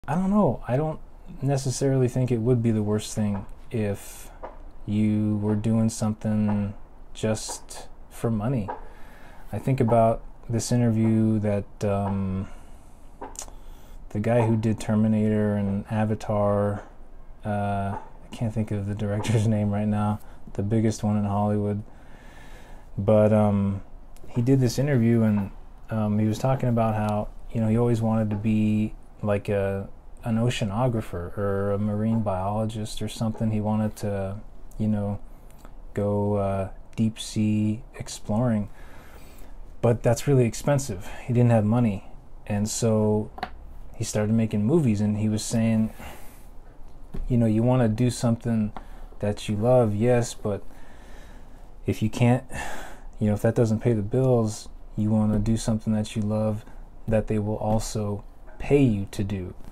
I don't know. I don't necessarily think it would be the worst thing if you were doing something just for money. I think about this interview that the guy who did Terminator and Avatar, I can't think of the director's name right now, the biggest one in Hollywood, but he did this interview, and he was talking about how, he always wanted to be like an oceanographer or a marine biologist or something. He wanted to, go deep sea exploring, but that's really expensive. He didn't have money, and so he started making movies. And he was saying, you want to do something that you love, yes, but if you can't, if that doesn't pay the bills, you want to do something that you love that they will also pay you to do.